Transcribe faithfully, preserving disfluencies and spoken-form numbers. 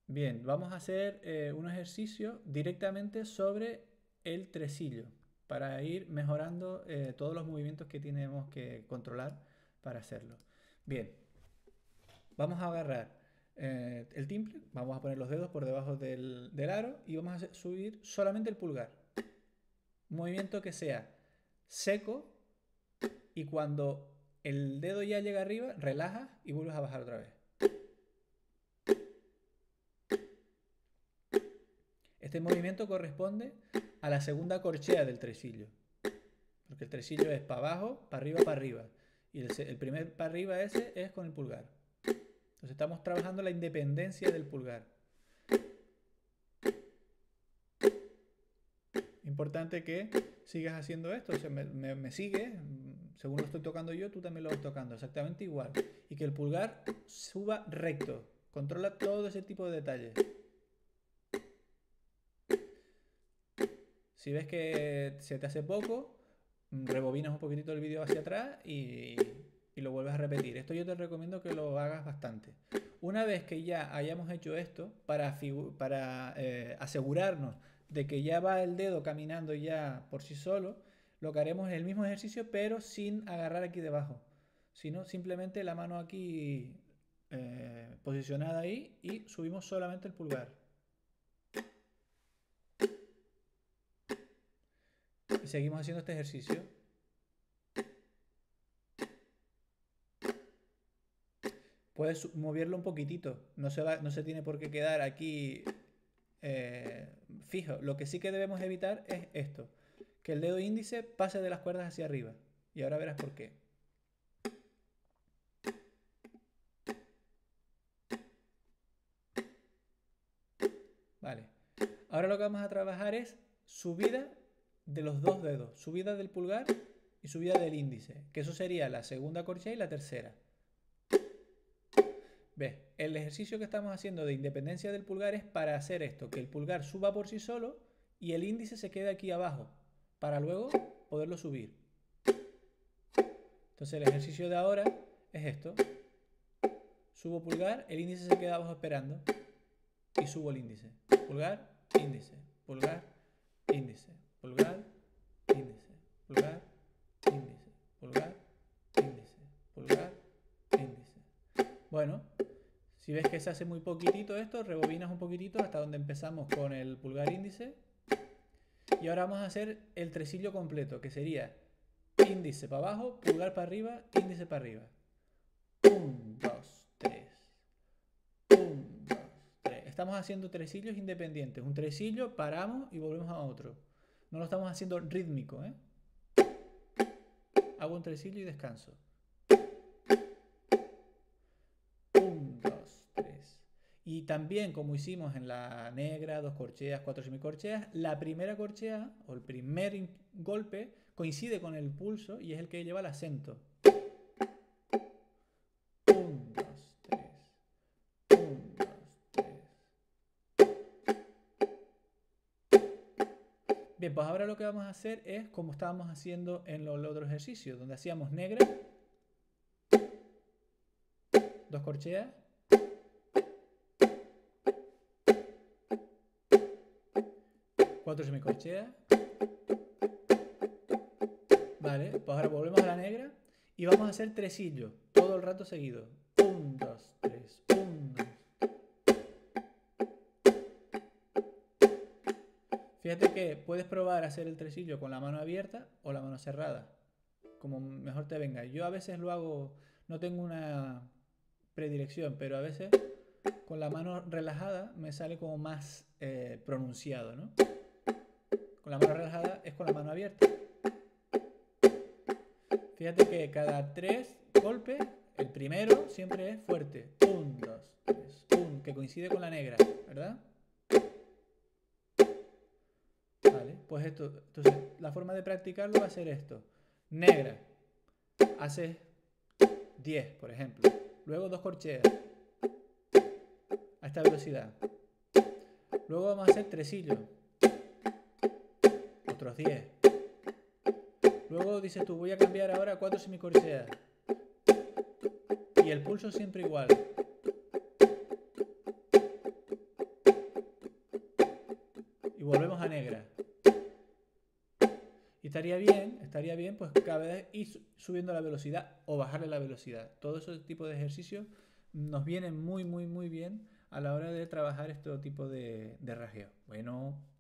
Bien, vamos a hacer eh, un ejercicio directamente sobre el tresillo para ir mejorando eh, todos los movimientos que tenemos que controlar para hacerlo. Bien, vamos a agarrar eh, el timple, vamos a poner los dedos por debajo del, del aro y vamos a hacer- subir solamente el pulgar. Un movimiento que sea seco y cuando el dedo ya llega arriba, relajas y vuelves a bajar otra vez. Este movimiento corresponde a la segunda corchea del tresillo, porque el tresillo es para abajo, para arriba, para arriba. Y el, el primer para arriba ese es con el pulgar. Entonces estamos trabajando la independencia del pulgar. Importante que sigas haciendo esto, o sea, me, me, me sigues, según lo estoy tocando yo, tú también lo vas tocando, exactamente igual. Y que el pulgar suba recto, controla todo ese tipo de detalles. Si ves que se te hace poco, rebobinas un poquitito el vídeo hacia atrás y, y lo vuelves a repetir. Esto yo te recomiendo que lo hagas bastante. Una vez que ya hayamos hecho esto, para, para eh, asegurarnos de que ya va el dedo caminando ya por sí solo, lo que haremos es el mismo ejercicio pero sin agarrar aquí debajo, sino simplemente la mano aquí eh, posicionada ahí y subimos solamente el pulgar. Y seguimos haciendo este ejercicio. Puedes moverlo un poquitito, no se, va, no se tiene por qué quedar aquí eh, fijo. Lo que sí que debemos evitar es esto, que el dedo índice pase de las cuerdas hacia arriba. Y ahora verás por qué. Vale. Ahora lo que vamos a trabajar es subida de los dos dedos, subida del pulgar y subida del índice, que eso sería la segunda corchea y la tercera. ¿Ves? El ejercicio que estamos haciendo de independencia del pulgar es para hacer esto, que el pulgar suba por sí solo y el índice se quede aquí abajo, para luego poderlo subir. Entonces el ejercicio de ahora es esto. Subo pulgar, el índice se queda abajo esperando y subo el índice. Pulgar, índice, pulgar, índice, pulgar, índice, pulgar, índice, pulgar, índice, pulgar, índice. Bueno, si ves que se hace muy poquitito esto, rebobinas un poquitito hasta donde empezamos con el pulgar índice. Y ahora vamos a hacer el tresillo completo, que sería índice para abajo, pulgar para arriba, índice para arriba. Un, dos, tres. Un, dos, tres. Estamos haciendo tresillos independientes. Un tresillo, paramos y volvemos a otro. No lo estamos haciendo rítmico, ¿eh? Hago un tresillo y descanso. Un, dos, tres. Y también, como hicimos en la negra, dos corcheas, cuatro semicorcheas, la primera corchea o el primer golpe coincide con el pulso y es el que lleva el acento. Un, dos, tres. Un, dos, tres. Bien, pues ahora lo que vamos a hacer es como estábamos haciendo en los otros ejercicios, donde hacíamos negra, dos corcheas, cuatro semicorcheas. Vale, pues ahora volvemos a la negra y vamos a hacer tresillos todo el rato seguido. Un, dos, tres, un, dos. Fíjate que puedes probar a hacer el tresillo con la mano abierta o la mano cerrada, como mejor te venga. Yo a veces lo hago, no tengo una predilección, pero a veces con la mano relajada me sale como más eh, pronunciado, ¿no? Con la mano relajada es con la mano abierta. Fíjate que cada tres golpes, el primero siempre es fuerte. Un, dos, tres, un, que coincide con la negra, ¿verdad? Vale, pues esto, entonces la forma de practicarlo va a ser esto. Negra, haces diez, por ejemplo. Luego dos corcheas a esta velocidad. Luego vamos a hacer tresillos. Otros diez. Luego dices tú, voy a cambiar ahora a cuatro semicorcheas. Y el pulso siempre igual. volvemos a negra. Y estaría bien, estaría bien pues cada vez ir subiendo la velocidad o bajarle la velocidad. Todo ese tipo de ejercicios nos vienen muy, muy, muy bien a la hora de trabajar este tipo de, de rasgueo. Bueno...